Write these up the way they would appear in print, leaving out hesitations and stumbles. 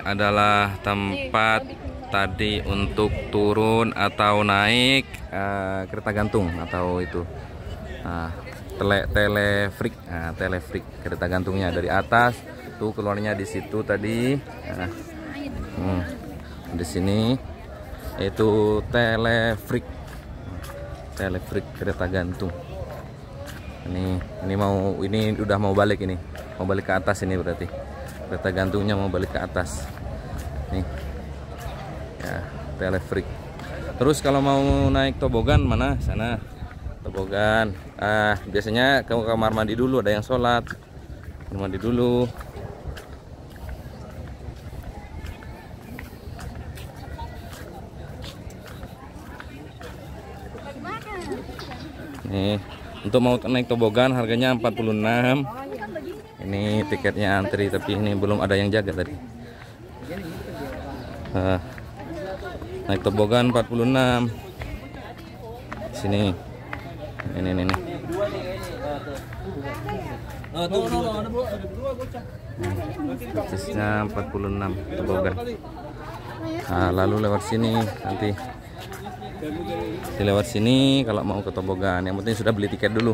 adalah tempat tadi untuk turun atau naik kereta gantung atau itu telefrik. Telefrik kereta gantungnya dari atas tuh keluarnya di situ tadi. Di sini itu telefrik kereta gantung. Ini udah mau balik, ini mau balik ke atas, ini berarti kereta gantungnya mau balik ke atas nih ya, telefrik. Terus kalau mau naik tobogan mana? Sana tobogan. Biasanya ke kamar mandi dulu, ada yang sholat, kamar mandi dulu. Nih, untuk mau naik tobogan harganya 46. Ini tiketnya antri, tapi ini belum ada yang jaga tadi. Naik tobogan 46. Sini. Ini. Sisnya 46 tobogan. Lalu lewat sini nanti. Lewat sini kalau mau ke tobogan. Yang penting sudah beli tiket dulu.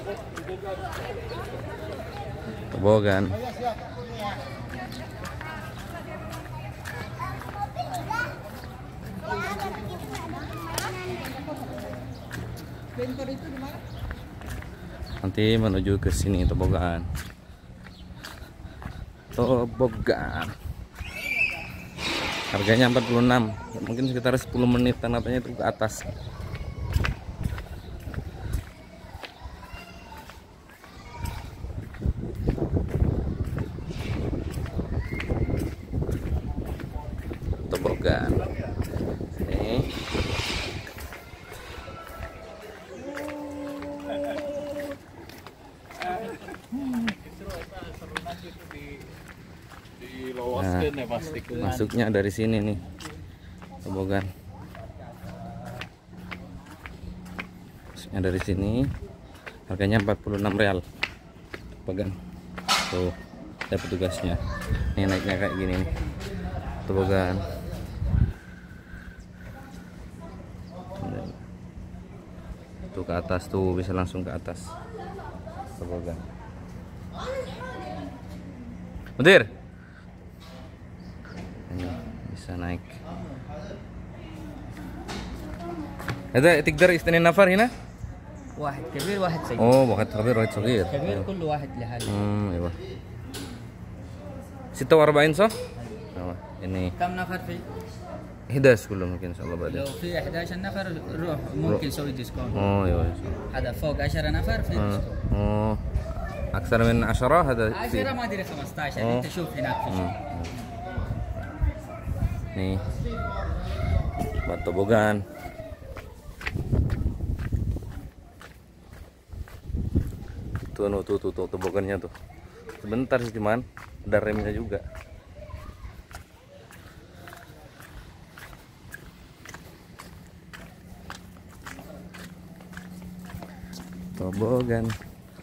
Tobogan. Nanti menuju ke sini tobogan. Harganya 46. Mungkin sekitar 10 menit katanya itu ke atas. Tobogan. Nih. Masuknya dari sini nih, tobogan. Masuknya dari sini. Harganya 46 real. Tobogan. Tuh, ada petugasnya. Ini naiknya kayak gini nih. Tobogan. Tuh ke atas tuh, bisa langsung ke atas. Tobogan. Mudir. Ini bisa naik. Ada تقدر اثنين نفر هنا؟ واحد كبير واحد صغير. واحد كبير واحد صغير. كبير كل واحد لحاله. ايوه. 46 صح؟ ini كم نفر في؟ 11 كله ممكن ان شاء الله بعدين. لو في 11 نفر روح ممكن يسوي ديسكاونت. ايوه. هذا فوق 10 نفر في ديسكاونت. اكثر من 10 هذا 10 ما ادري 15. انت شوف هناك في nih buat tobogan. Tuh tobogannya tuh. Sebentar sih, cuman ada remnya juga. Tobogan.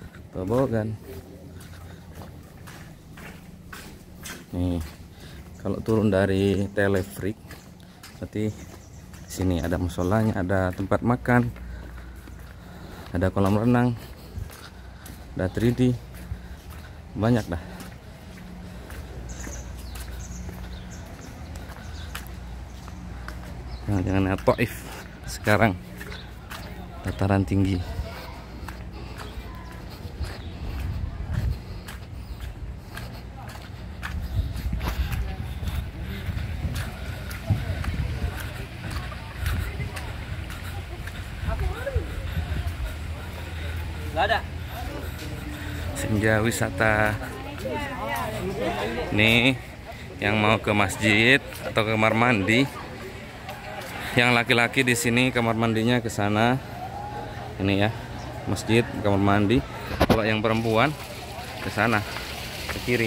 Nih, kalau turun dari telefrik, berarti sini ada musolanya, ada tempat makan, ada kolam renang, ada 3D, banyak dah. Jangan Taif sekarang dataran tinggi. Senja wisata. Nih yang mau ke masjid atau ke kamar mandi, yang laki-laki di sini kamar mandinya ke sana. Ini ya, masjid, kamar mandi. Kalau yang perempuan ke sana, ke kiri.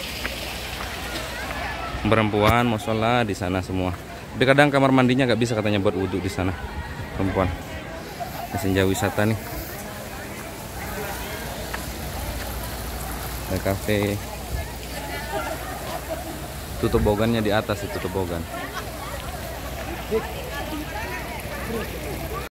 Perempuan musola di sana semua. Tapi kadang kamar mandinya nggak bisa katanya buat wudhu di sana, perempuan. Senja wisata nih. Ada kafe. Itu tobogannya di atas, itu tobogan.